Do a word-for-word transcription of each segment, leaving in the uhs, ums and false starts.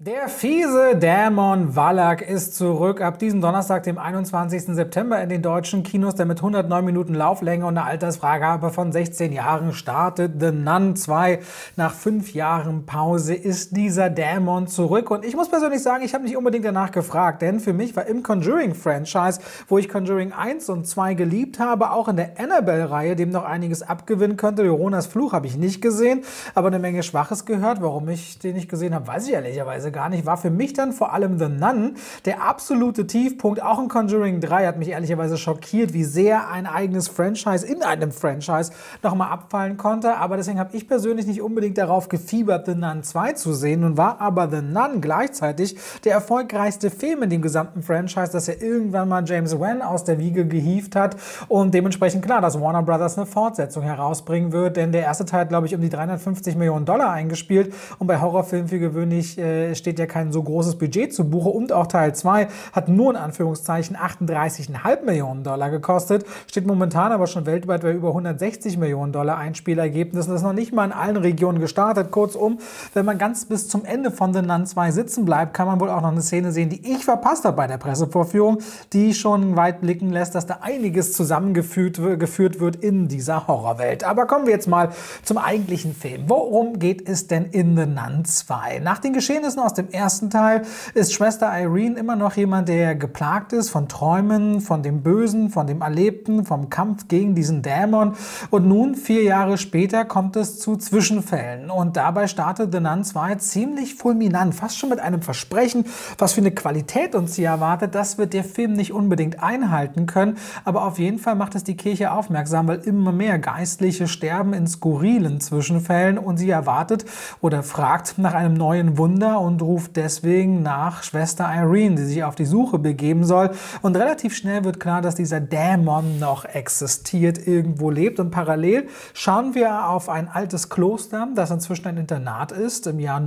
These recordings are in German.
Der fiese Dämon Wallach ist zurück ab diesem Donnerstag, dem einundzwanzigsten September in den deutschen Kinos, der mit hundertneun Minuten Lauflänge und einer Altersfreigabe von sechzehn Jahren startet. The Nun zwei. Nach fünf Jahren Pause ist dieser Dämon zurück. Und ich muss persönlich sagen, ich habe nicht unbedingt danach gefragt, denn für mich war im Conjuring-Franchise, wo ich Conjuring eins und zwei geliebt habe, auch in der Annabelle-Reihe, dem noch einiges abgewinnen könnte. Joronas Fluch habe ich nicht gesehen, aber eine Menge Schwaches gehört. Warum ich den nicht gesehen habe, weiß ich ehrlicherweise gar nicht, war für mich dann vor allem The Nun der absolute Tiefpunkt. Auch in Conjuring drei hat mich ehrlicherweise schockiert, wie sehr ein eigenes Franchise in einem Franchise nochmal abfallen konnte. Aber deswegen habe ich persönlich nicht unbedingt darauf gefiebert, The Nun zwei zu sehen. Nun war aber The Nun gleichzeitig der erfolgreichste Film in dem gesamten Franchise, dass er irgendwann mal James Wan aus der Wiege gehievt hat und dementsprechend klar, dass Warner Brothers eine Fortsetzung herausbringen wird, denn der erste Teil hat, glaube ich, um die dreihundertfünfzig Millionen Dollar eingespielt und bei Horrorfilmen für gewöhnlich äh, steht ja kein so großes Budget zu Buche und auch Teil zwei hat nur in Anführungszeichen achtunddreißig Komma fünf Millionen Dollar gekostet, steht momentan aber schon weltweit bei über hundertsechzig Millionen Dollar Einspielergebnissen. Das ist noch nicht mal in allen Regionen gestartet. Kurzum, wenn man ganz bis zum Ende von The Nun zwei sitzen bleibt, kann man wohl auch noch eine Szene sehen, die ich verpasst habe bei der Pressevorführung, die schon weit blicken lässt, dass da einiges zusammengeführt geführt wird in dieser Horrorwelt. Aber kommen wir jetzt mal zum eigentlichen Film. Worum geht es denn in The Nun zwei? Nach den Geschehnissen aus dem ersten Teil ist Schwester Irene immer noch jemand, der geplagt ist von Träumen, von dem Bösen, von dem Erlebten, vom Kampf gegen diesen Dämon. Und nun, vier Jahre später, kommt es zu Zwischenfällen. Und dabei startet The Nun zwei ziemlich fulminant, fast schon mit einem Versprechen, was für eine Qualität uns hier erwartet. Das wird der Film nicht unbedingt einhalten können. Aber auf jeden Fall macht es die Kirche aufmerksam, weil immer mehr Geistliche sterben in skurrilen Zwischenfällen und sie erwartet oder fragt nach einem neuen Wunder und ruft deswegen nach Schwester Irene, die sich auf die Suche begeben soll. Und relativ schnell wird klar, dass dieser Dämon noch existiert, irgendwo lebt. Und parallel schauen wir auf ein altes Kloster, das inzwischen ein Internat ist, im Jahr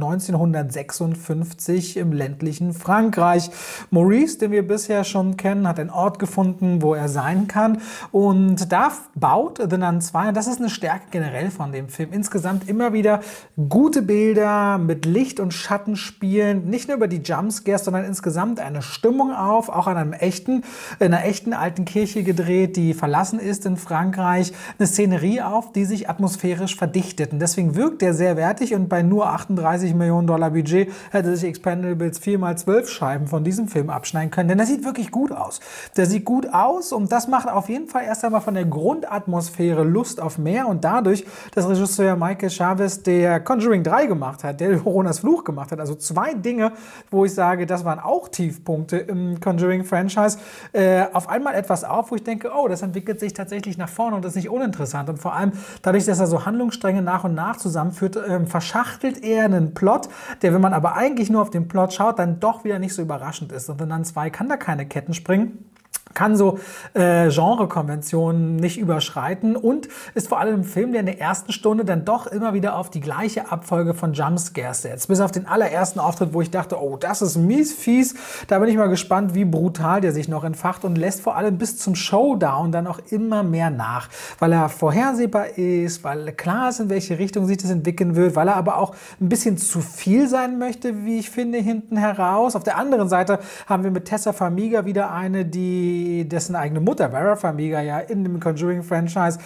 neunzehnhundertsechsundfünfzig im ländlichen Frankreich. Maurice, den wir bisher schon kennen, hat einen Ort gefunden, wo er sein kann. Und da baut The Nun zwei, und das ist eine Stärke generell von dem Film, insgesamt immer wieder gute Bilder mit Licht und Schatten spielen, nicht nur über die Jumpscares, sondern insgesamt eine Stimmung auf, auch an einem echten, in einer echten alten Kirche gedreht, die verlassen ist in Frankreich, eine Szenerie auf, die sich atmosphärisch verdichtet. Und deswegen wirkt der sehr wertig und bei nur achtunddreißig Millionen Dollar Budget hätte sich Expendables vier mal zwölf Scheiben von diesem Film abschneiden können, denn der sieht wirklich gut aus. Der sieht gut aus und das macht auf jeden Fall erst einmal von der Grundatmosphäre Lust auf mehr und dadurch, dass Regisseur Michael Chavez der Conjuring drei gemacht hat, der Joronas Fluch gemacht hat, also zwei Dinge, wo ich sage, das waren auch Tiefpunkte im Conjuring-Franchise, äh, auf einmal etwas auf, wo ich denke, oh, das entwickelt sich tatsächlich nach vorne und das ist nicht uninteressant. Und vor allem dadurch, dass er so Handlungsstränge nach und nach zusammenführt, äh, verschachtelt er einen Plot, der, wenn man aber eigentlich nur auf den Plot schaut, dann doch wieder nicht so überraschend ist. Und dann zwei kann da keine Ketten springen, kann so äh, Genrekonventionen nicht überschreiten und ist vor allem ein Film, der in der ersten Stunde dann doch immer wieder auf die gleiche Abfolge von Jumpscares setzt. Bis auf den allerersten Auftritt, wo ich dachte, oh, das ist mies fies. Da bin ich mal gespannt, wie brutal der sich noch entfacht und lässt vor allem bis zum Showdown dann auch immer mehr nach. Weil er vorhersehbar ist, weil klar ist, in welche Richtung sich das entwickeln wird, weil er aber auch ein bisschen zu viel sein möchte, wie ich finde, hinten heraus. Auf der anderen Seite haben wir mit Tessa Farmiga wieder eine, die dessen eigene Mutter, Vera Farmiga, ja in dem Conjuring-Franchise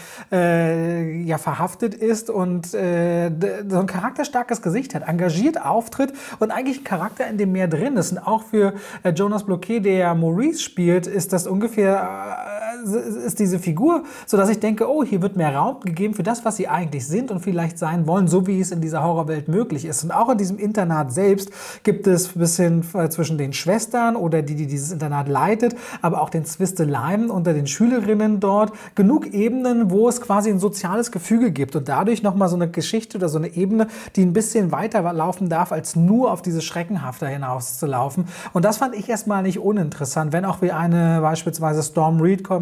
äh, ja verhaftet ist und äh, so ein charakterstarkes Gesicht hat, engagiert auftritt und eigentlich ein Charakter, in dem mehr drin ist. Und auch für äh, Jonas Bloquet, der Maurice spielt, ist das ungefähr, äh, ist diese Figur, sodass ich denke, oh, hier wird mehr Raum gegeben für das, was sie eigentlich sind und vielleicht sein wollen, so wie es in dieser Horrorwelt möglich ist. Und auch in diesem Internat selbst gibt es ein bisschen äh, zwischen den Schwestern oder die, die dieses Internat leitet, aber auch den Zwisteleien unter den Schülerinnen dort genug Ebenen, wo es quasi ein soziales Gefüge gibt und dadurch nochmal so eine Geschichte oder so eine Ebene, die ein bisschen weiter laufen darf, als nur auf diese Schreckenhafte hinauszulaufen. Und das fand ich erstmal nicht uninteressant, wenn auch wie eine beispielsweise Storm Reed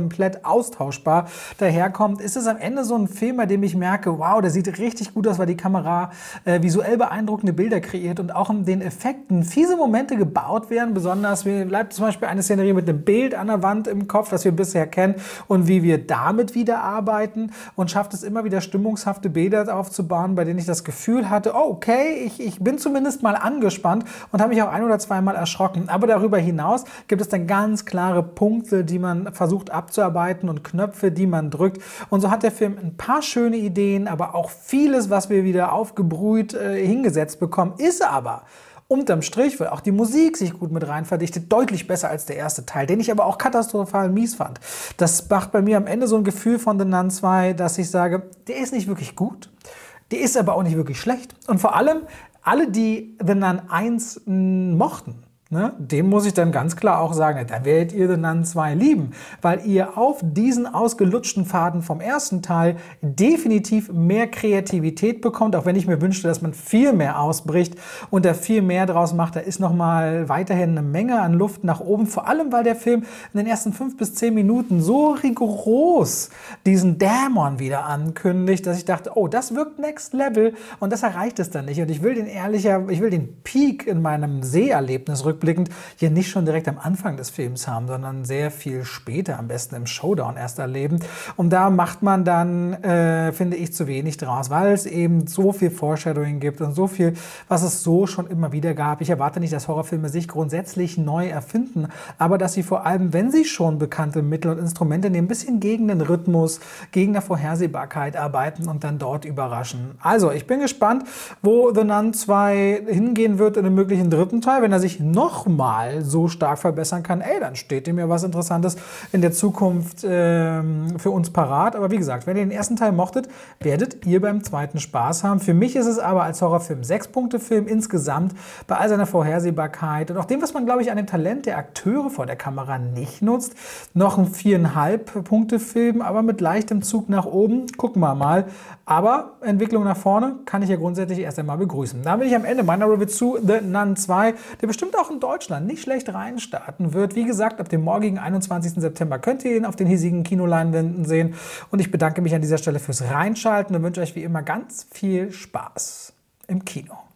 komplett austauschbar daherkommt, ist es am Ende so ein Film, bei dem ich merke, wow, der sieht richtig gut aus, weil die Kamera äh, visuell beeindruckende Bilder kreiert und auch in den Effekten fiese Momente gebaut werden. Besonders mir bleibt zum Beispiel eine Szenerie mit einem Bild an der Wand im Kopf, das wir bisher kennen, und wie wir damit wieder arbeiten, und schafft es immer wieder stimmungshafte Bilder aufzubauen, bei denen ich das Gefühl hatte, oh, okay, ich, ich bin zumindest mal angespannt und habe mich auch ein oder zweimal erschrocken. Aber darüber hinaus gibt es dann ganz klare Punkte, die man versucht abzuarbeiten, und Knöpfe, die man drückt. Und so hat der Film ein paar schöne Ideen, aber auch vieles, was wir wieder aufgebrüht äh, hingesetzt bekommen, ist aber unterm Strich, weil auch die Musik sich gut mit rein verdichtet, deutlich besser als der erste Teil, den ich aber auch katastrophal mies fand. Das macht bei mir am Ende so ein Gefühl von The Nun zwei, dass ich sage, der ist nicht wirklich gut, der ist aber auch nicht wirklich schlecht. Und vor allem, alle, die The Nun eins mochten, ne, dem muss ich dann ganz klar auch sagen, dann werdet ihr The Nun zwei lieben, weil ihr auf diesen ausgelutschten Faden vom ersten Teil definitiv mehr Kreativität bekommt, auch wenn ich mir wünschte, dass man viel mehr ausbricht und da viel mehr draus macht. Da ist nochmal weiterhin eine Menge an Luft nach oben, vor allem, weil der Film in den ersten fünf bis zehn Minuten so rigoros diesen Dämon wieder ankündigt, dass ich dachte, oh, das wirkt Next Level, und das erreicht es dann nicht. Und ich will den ehrlicher, ich will den Peak in meinem Seherlebnis rückblickend hier nicht schon direkt am Anfang des Films haben, sondern sehr viel später, am besten im Showdown erst erleben. Und da macht man dann, äh, finde ich, zu wenig draus, weil es eben so viel Foreshadowing gibt und so viel, was es so schon immer wieder gab. Ich erwarte nicht, dass Horrorfilme sich grundsätzlich neu erfinden, aber dass sie vor allem, wenn sie schon bekannte Mittel und Instrumente nehmen, ein bisschen gegen den Rhythmus, gegen eine Vorhersehbarkeit arbeiten und dann dort überraschen. Also, ich bin gespannt, wo The Nun zwei hingehen wird in einem möglichen dritten Teil. Wenn er sich noch mal so stark verbessern kann, ey, dann steht dem ja was Interessantes in der Zukunft ähm, für uns parat. Aber wie gesagt, wenn ihr den ersten Teil mochtet, werdet ihr beim zweiten Spaß haben. Für mich ist es aber als Horrorfilm sechs-Punkte-Film insgesamt, bei all seiner Vorhersehbarkeit und auch dem, was man, glaube ich, an dem Talent der Akteure vor der Kamera nicht nutzt, noch ein viereinhalb-Punkte-Film, aber mit leichtem Zug nach oben. Gucken wir mal. Aber Entwicklung nach vorne kann ich ja grundsätzlich erst einmal begrüßen. Da bin ich am Ende meiner Review zu The Nun zwei, der bestimmt auch in Deutschland nicht schlecht reinstarten wird. Wie gesagt, ab dem morgigen einundzwanzigsten September könnt ihr ihn auf den hiesigen Kinoleinwänden sehen. Und ich bedanke mich an dieser Stelle fürs Reinschalten und wünsche euch wie immer ganz viel Spaß im Kino.